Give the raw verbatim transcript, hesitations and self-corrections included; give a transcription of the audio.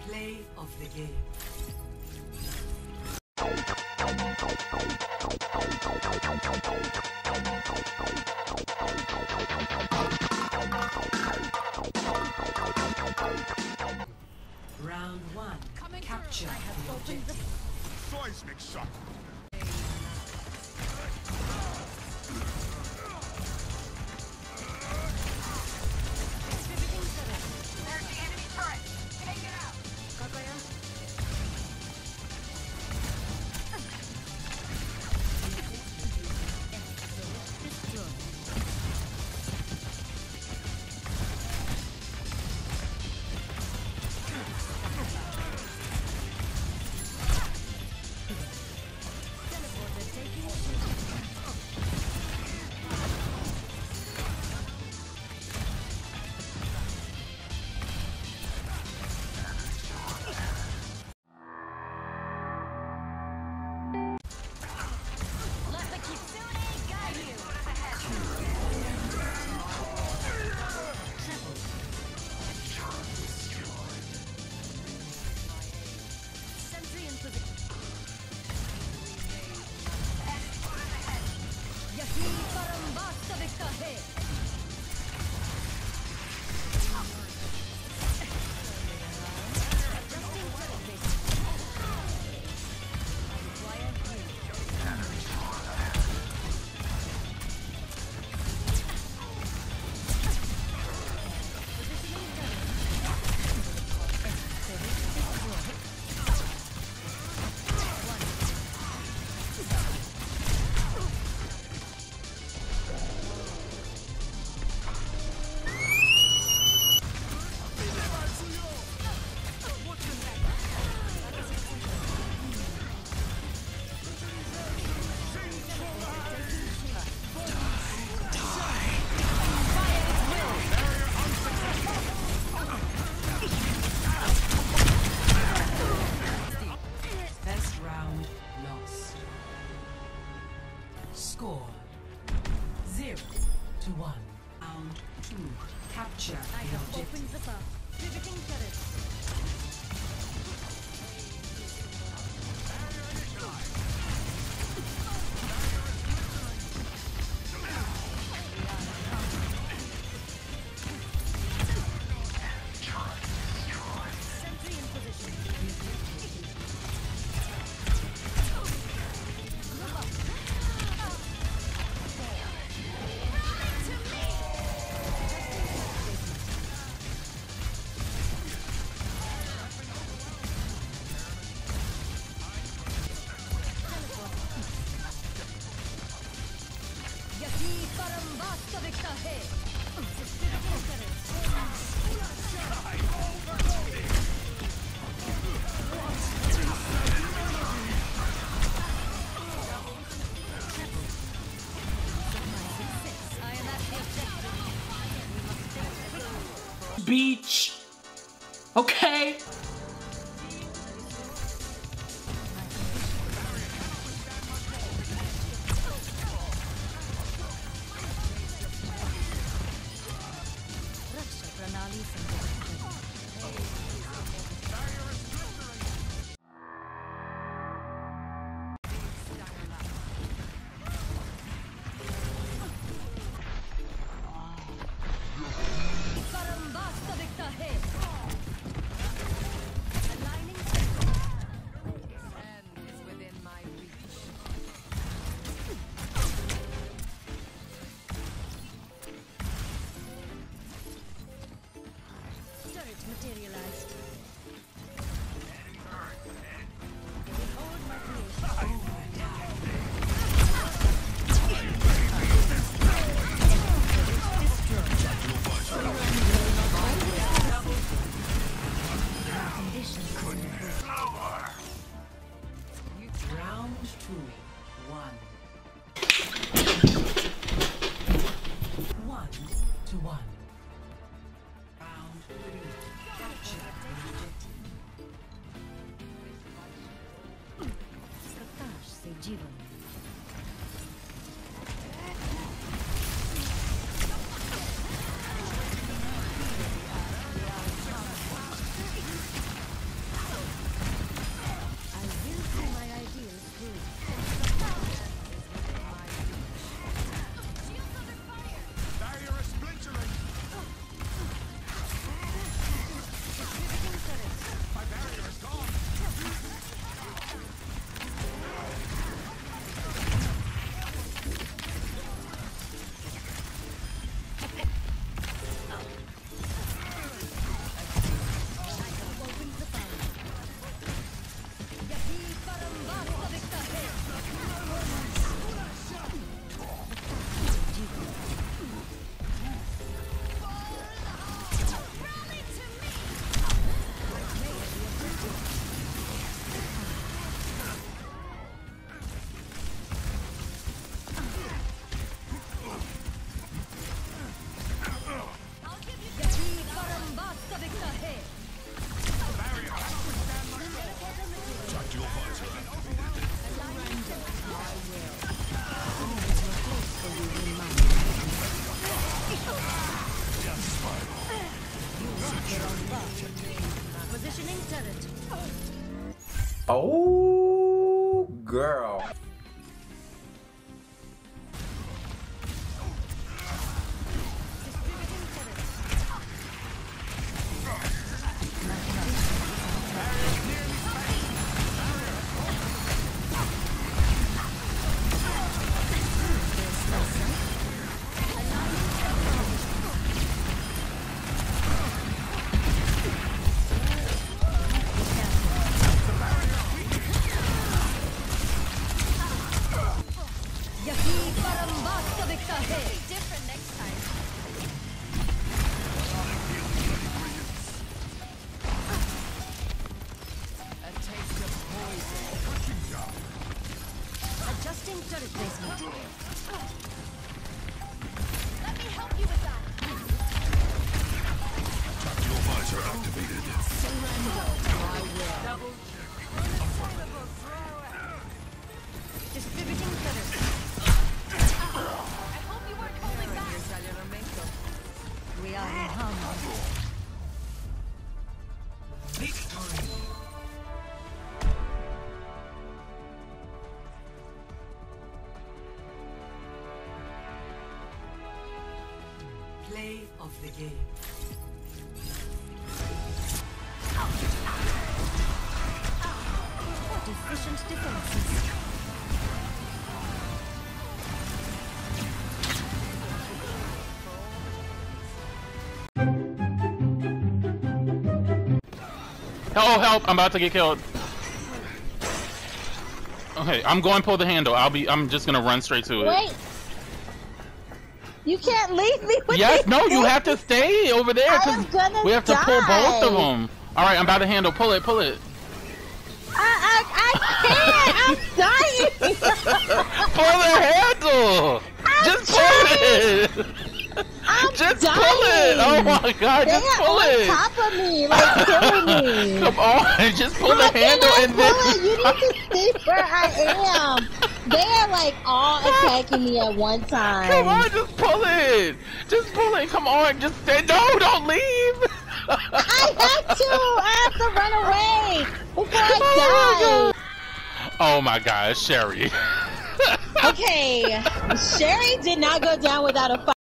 Play of the game. Round one. Coming capture the objective. Seismic shot. Score zero to one. Round two. Capture the objective. Opens the bar. Pivoting turret. Beach. Okay. Materialized. Round two. One. One to one. Round three. Capture the objective. प्रकाश से जीवन Oh, girl. Different next time. A taste of poison. Adjusting turret placement. Let me help you with that. Tactical visor activated. Distributing turret. I hope you weren't holding back. We are in harmony. Victory. Play of the game. What efficient defenses. Oh, help! I'm about to get killed. Okay, I'm going to pull the handle. I'll be. I'm just gonna run straight to it. Wait. You can't leave me with Yes, these no, you things. have to stay over there. I 'Cause was gonna we have to pull both of die. them. All right, I'm about to handle. Pull it, pull it. I, I, I can't. I'm dying. Pull the handle. I'm Just trying. pull it. I'm Just dying. pull it. Oh my God, They just are pull on it. top of me, like killing me. Come on, just pull How the handle can I and pull then. it? You need to see where I am. They are like all attacking me at one time. Come on, just pull it. Just pull it. Come on, just stay. No, don't leave. I have to. I have to run away before I Oh my die. Oh my God, Sherry. Okay, Sherry did not go down without a fight.